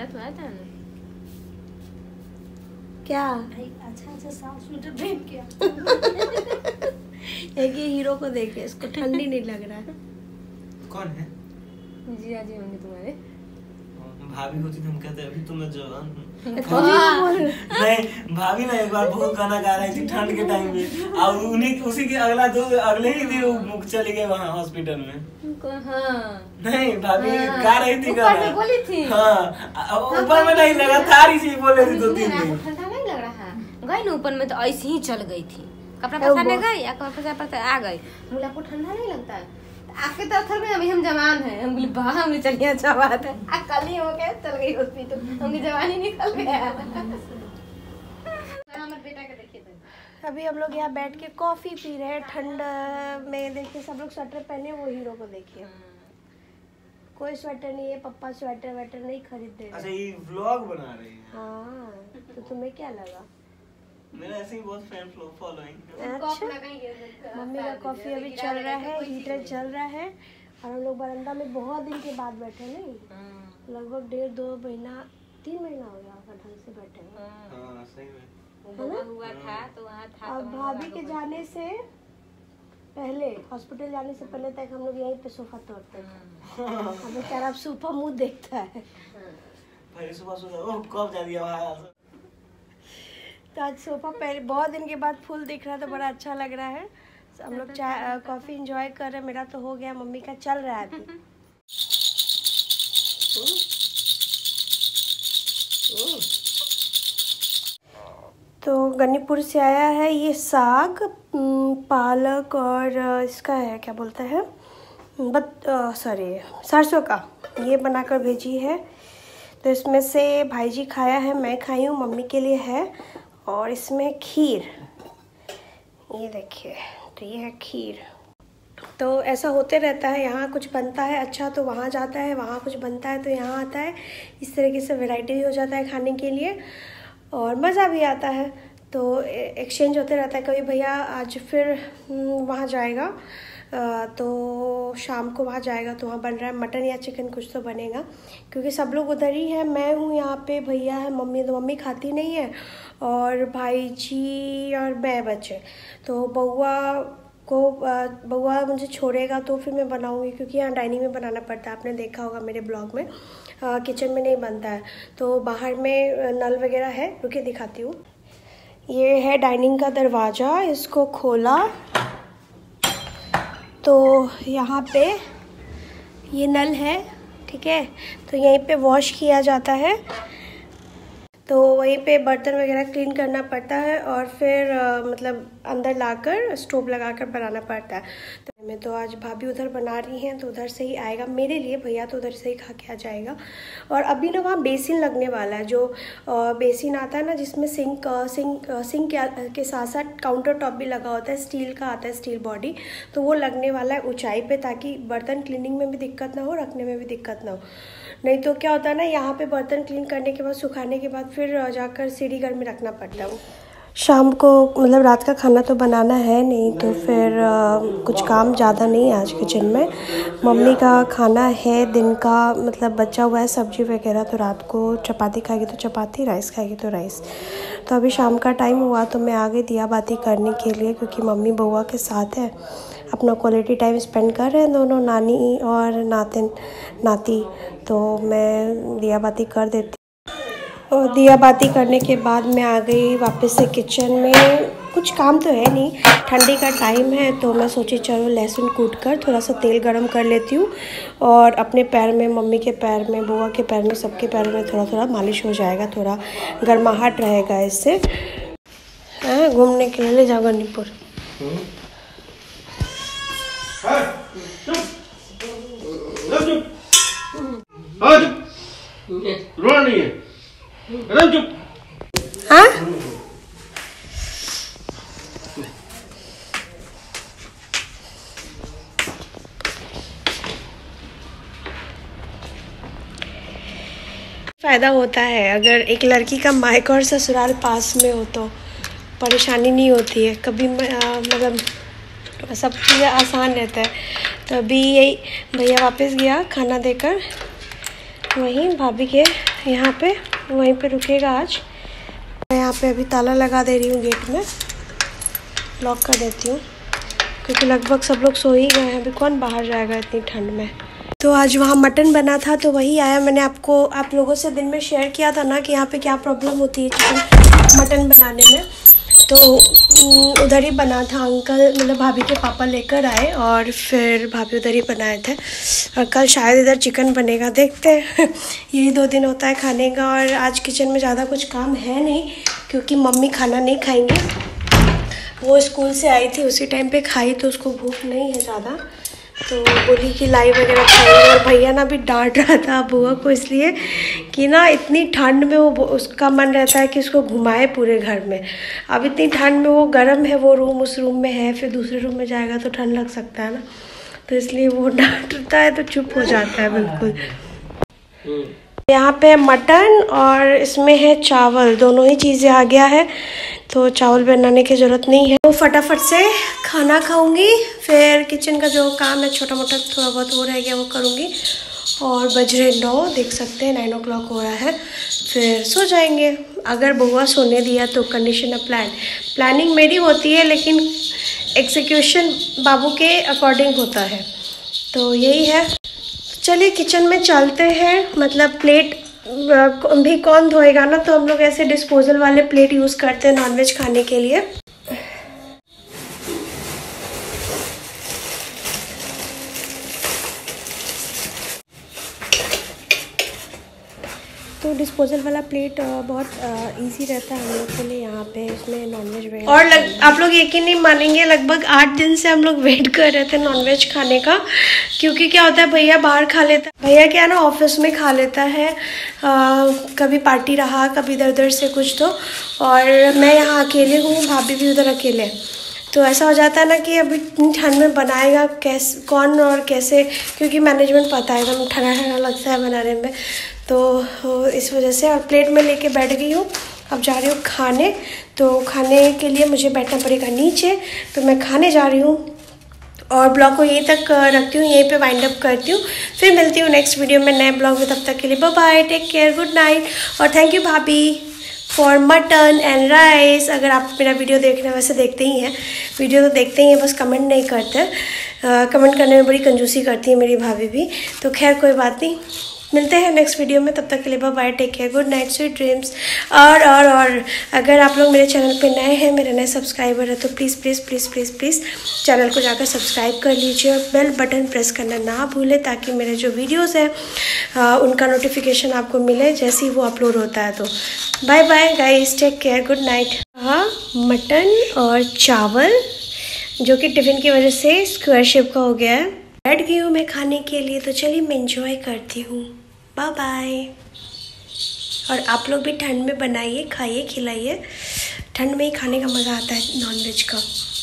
तो आता है ना क्या अच्छा साफ स्वेटर पहन के एक ये हीरो को देखिए, इसको ठंडी नहीं लग रहा है। कौन है? जिया जी होंगे तुम्हारे। भाभी होती तो हम कहते अभी तो मैं जवान हूँ। नहीं, भाभी ना एक बार बहुत गाना गा रही थी ठंड के टाइम में, और उन्हीं उसी के अगले ही दिन वो चले गए वहाँ हॉस्पिटल में। हाँ नहीं भाभी गा रही थी गाना, बोली थी हाँ ऊपर में नहीं लगा था, इसी बोल रही थी 2-3 दिन। ठंडा नहीं लग रहा, गई ना ऊपर में तो ऐसे ही चल गई थी, कपड़ा पसारने गई या कपड़ा पसार आ गई। बोले आपको ठंडा नहीं लगता है? आपके तरफ में अभी हम जवान हैं। हम बोले बाहर हम चलिए, अच्छा बात है। कल ही हो गया, चल गई हॉस्पिटल, उनकी जवानी निकल गया। हमारे बेटा के देखिए तो अभी हम लोग यहाँ बैठ के कॉफी पी रहे हैं ठंड में। देखिए सब लोग स्वेटर पहने, वो हीरो को देखिए, कोई स्वेटर नहीं है, पप्पा स्वेटर वेटर नहीं खरीद दे। अच्छा ये व्लॉग बना रही है? हाँ तो तुम्हें क्या लगा? मेरा ऐसे ही बहुत फैन फॉलोइंग। अच्छा मम्मी का कॉफी अभी चल रहा है, हीटर चल रहा है, और हम लोग बरामदा में बहुत दिन के बाद बैठे, नहीं लगभग 1.5-2 महीना 3 महीना हो गया ढंग से बैठे। हाँ सही में हुआ था तो वहाँ था। अब भाभी के जाने से पहले, हॉस्पिटल जाने से पहले तक हम लोग यहीं पे सोफा तोड़ते थे। अब बेचारा सोफा मुंह देखता है। भाई सुबह ओह कब जा दिया वहाँ। तो आज सोफा पहले बहुत दिन के बाद फुल दिख रहा, तो बड़ा अच्छा लग रहा है। हम लोग चाय कॉफ़ी एंजॉय कर रहे हैं। मेरा तो हो गया, मम्मी का चल रहा है अभी। तो गनीपुर से आया है ये साग, पालक और इसका है क्या बोलते हैं, सरसों का, ये बनाकर भेजी है। तो इसमें से भाई जी खाया है, मैं खाई हूँ, मम्मी के लिए है। और इसमें खीर, ये देखिए, तो ये है खीर। तो ऐसा होते रहता है, यहाँ कुछ बनता है अच्छा तो वहाँ जाता है, वहाँ कुछ बनता है तो यहाँ आता है। इस तरीके से वैरायटी भी हो जाता है खाने के लिए, और मज़ा भी आता है। तो एक्सचेंज होते रहता है। कभी भैया आज फिर वहाँ जाएगा, तो शाम को वहाँ जाएगा, तो वहाँ बन रहा है मटन या चिकन, कुछ तो बनेगा, क्योंकि सब लोग उधर ही है। मैं हूँ यहाँ पे, भैया है, मम्मी तो मम्मी खाती नहीं है, और भाई जी और मैं बचे। तो बउआ मुझे छोड़ेगा तो फिर मैं बनाऊँगी, क्योंकि यहाँ डाइनिंग में बनाना पड़ता है। आपने देखा होगा मेरे ब्लॉग में, किचन में नहीं बनता है। तो बाहर में नल वगैरह है, रुके दिखाती हूँ। ये है डाइनिंग का दरवाज़ा, इसको खोला तो यहाँ पे ये नल है, ठीक है। तो यहीं पे वॉश किया जाता है, तो वहीं पे बर्तन वगैरह क्लीन करना पड़ता है, और फिर मतलब अंदर लाकर स्टोव लगाकर बनाना पड़ता है। तो आज भाभी उधर बना रही हैं, तो उधर से ही आएगा मेरे लिए, भैया तो उधर से ही खा के आ जाएगा। और अभी ना वहाँ बेसिन लगने वाला है, जो बेसिन आता है ना, जिसमें सिंक के साथ साथ काउंटर टॉप भी लगा होता है, स्टील का आता है, स्टील बॉडी। तो वो लगने वाला है ऊंचाई पे, ताकि बर्तन क्लीनिंग में भी दिक्कत ना हो, रखने में भी दिक्कत ना हो। नहीं तो क्या होता है ना, यहाँ पे बर्तन क्लीन करने के बाद, सुखाने के बाद फिर जाकर सीढ़ी घर में रखना पड़ता है। शाम को मतलब रात का खाना तो बनाना है नहीं, तो फिर कुछ काम ज़्यादा नहीं है आज किचन में। मम्मी का खाना है दिन का, मतलब बचा हुआ है सब्जी वगैरह, तो रात को चपाती खाएगी तो चपाती, राइस खाएगी तो राइस। तो अभी शाम का टाइम हुआ तो मैं आ गई दिया बाती करने के लिए, क्योंकि मम्मी बउआ के साथ है, अपना क्वालिटी टाइम स्पेंड कर रहे हैं दोनों, नानी और नाती। तो मैं दिया बाती कर देती, और दिया बाती करने के बाद मैं आ गई वापस से किचन में। कुछ काम तो है नहीं, ठंडी का टाइम है, तो मैं सोची चलो लहसुन कूट कर थोड़ा सा तेल गरम कर लेती हूँ, और अपने पैर में, मम्मी के पैर में, बुआ के पैर में, सबके पैर में थोड़ा थोड़ा मालिश हो जाएगा, थोड़ा गर्माहट रहेगा इससे। हाँ, घूमने के लिए ले जाओ गनीपुर। हाँ फ़ायदा होता है अगर एक लड़की का मायका और ससुराल पास में हो, तो परेशानी नहीं होती है कभी, मतलब सब चीज़ें आसान रहता है। तो अभी यही भैया वापस गया खाना देकर, वहीं भाभी के यहाँ पे वहीं पे रुकेगा आज। मैं यहाँ पे अभी ताला लगा दे रही हूँ गेट में, लॉक कर देती हूँ क्योंकि लगभग सब लोग सो ही गए हैं। अभी कौन बाहर जाएगा इतनी ठंड में। तो आज वहाँ मटन बना था तो वही आया। मैंने आप लोगों से दिन में शेयर किया था ना कि यहाँ पे क्या प्रॉब्लम होती है चिकन मटन बनाने में। तो उधर ही बना था। अंकल मतलब भाभी के पापा लेकर आए और फिर भाभी उधर ही बनाए थे। और कल शायद इधर चिकन बनेगा, देखते हैं। यही 2 दिन होता है खाने का। और आज किचन में ज़्यादा कुछ काम है नहीं क्योंकि मम्मी खाना नहीं खाएंगी। वो स्कूल से आई थी उसी टाइम पे खाई तो उसको भूख नहीं है ज़्यादा, तो बोली कि लाई वगैरह खाएंगे। और भैया ना भी डांट रहा था बुआ को इसलिए कि ना इतनी ठंड में वो उसका मन रहता है कि उसको घुमाए पूरे घर में। अब इतनी ठंड में वो गर्म है वो रूम, उस रूम में है, फिर दूसरे रूम में जाएगा तो ठंड लग सकता है ना, तो इसलिए वो डांटता है तो चुप हो जाता है बिल्कुल। यहाँ पे मटन और इसमें है चावल, दोनों ही चीज़ें आ गया है तो चावल बनाने की ज़रूरत नहीं है। तो फटाफट से खाना खाऊंगी, फिर किचन का जो काम है छोटा मोटा थोड़ा बहुत वो रह गया वो करूँगी। और बज रहे 9, देख सकते हैं 9 o'clock हो रहा है, फिर सो जाएंगे। अगर बुआ सोने दिया तो कंडीशन ऑफ प्लानिंग मेरी होती है लेकिन एग्जीक्यूशन बाबू के अकॉर्डिंग होता है। तो यही है। चलिए किचन में चलते हैं। मतलब प्लेट भी कौन धोएगा ना, तो हम लोग ऐसे डिस्पोजल वाले प्लेट यूज़ करते हैं नॉनवेज खाने के लिए। तो डिस्पोजल वाला प्लेट बहुत इजी रहता है हम लोग के लिए यहाँ पे, इसमें नॉनवेज वगैरह। और आप लोग यकीन नहीं मानेंगे, लगभग 8 दिन से हम लोग वेट कर रहे थे नॉनवेज खाने का। क्योंकि क्या होता है भैया बाहर खा लेता है, भैया क्या ना ऑफिस में खा लेता है, कभी पार्टी रहा कभी इधर उधर से कुछ तो। और मैं यहाँ अकेले हूँ, भाभी भी उधर अकेले, तो ऐसा हो जाता है ना कि अभी इतनी ठंड में बनाएगा कैसे कौन और कैसे, क्योंकि मैनेजमेंट पता है एकदम ठंडा ठंडा लगता है बनाने में। तो इस वजह से और प्लेट में लेके बैठ गई हूँ। अब जा रही हूँ खाने, तो खाने के लिए मुझे बैठना पड़ेगा नीचे, तो मैं खाने जा रही हूँ। और ब्लॉग को यहीं तक रखती हूँ, यहीं पे वाइंड अप करती हूँ। फिर मिलती हूँ नेक्स्ट वीडियो में नए ब्लॉग में। तब तक के लिए bye bye, take care, good night. और थैंक यू भाभी फॉर मटन एंड राइस। अगर आप मेरा वीडियो देख रहे हैं, वैसे देखते ही हैं, वीडियो तो देखते ही हैं, बस कमेंट नहीं करते। कमेंट करने में बड़ी कंजूसी करती है मेरी भाभी भी। तो खैर कोई बात नहीं, मिलते हैं नेक्स्ट वीडियो में। तब तक के लिए bye bye, take care, good night, sweet dreams. और अगर आप लोग मेरे चैनल पे नए हैं, मेरे नए सब्सक्राइबर हैं, तो please please please please please channel को जाकर सब्सक्राइब कर लीजिए और बेल बटन प्रेस करना ना भूलें, ताकि मेरे जो वीडियोस हैं उनका नोटिफिकेशन आपको मिले जैसे ही वो अपलोड होता है। तो bye bye guys, take care, good night. हाँ, मटन और चावल जो कि टिफ़िन की वजह से स्क्वायर शेप का हो गया है। बैठ गई हूँ मैं खाने के लिए, तो चलिए मैं एंजॉय करती हूँ। Bye bye. और आप लोग भी ठंड में बनाइए, खाइए, खिलाइए। ठंड में ही खाने का मज़ा आता है नॉनवेज का।